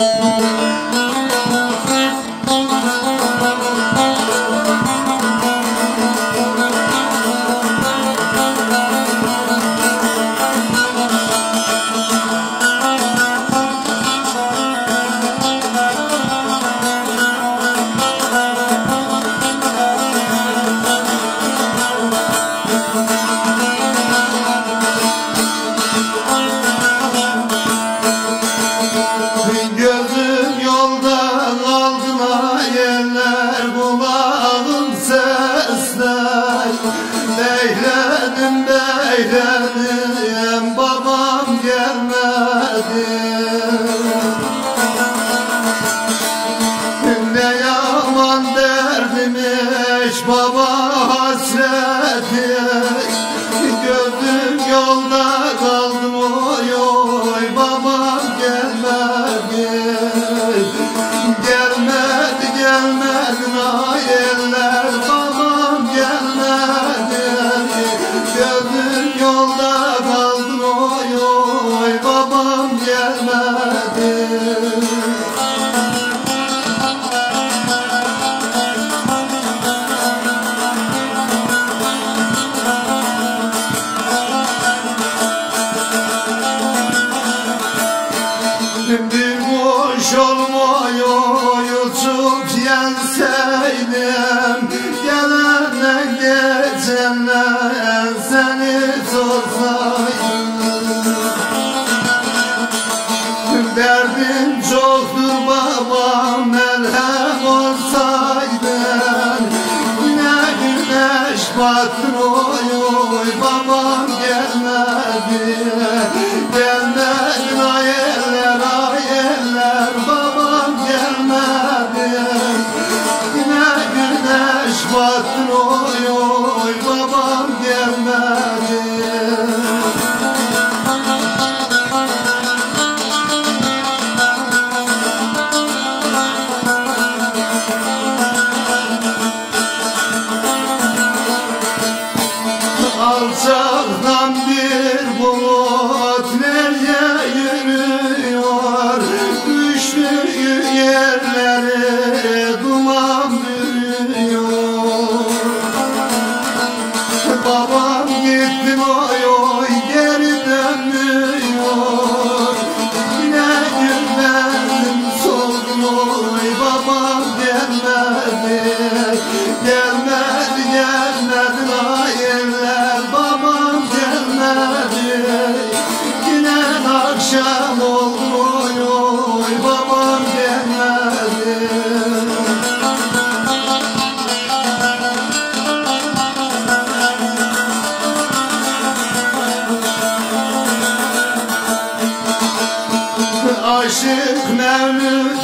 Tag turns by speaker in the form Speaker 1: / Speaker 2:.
Speaker 1: Gözüm yolda kaldıma yerler, kulağım sesler. Beyledim beyledim, babam gelmedi. Ne yaman derdimiş baba hasreti. Gözüm yolda kaldım oy oy, babam gelmedi. Gelmedi gelmedi nayeller, babam gelmedi. Gözüm yolda kaldım oy oy, babam gelmedi. Bir kuş olmuyor uçup yenseydim, gelenle geçenle seni sorsaydım. Derdim çoktur babam, melhem olsaydın. Yine güneş battın oy oy, babam gelmedi. Gelmedi ayeller ayeller, babam gelmedi. Yine güneş battın oy oy, babam gelmedi. Alçaktan bir bulut nereye yürüyor, düştüğü yerlere duman bürüyor. Babam gitti oy oy, geri dönmüyor. Yine gülmedim soldum oy, babam gelmedi. Gelmedi gelmedi nayeller, babam gelmedi. Yine akşam oldu oy oy, babam gelmedi. Aşık Mevlüt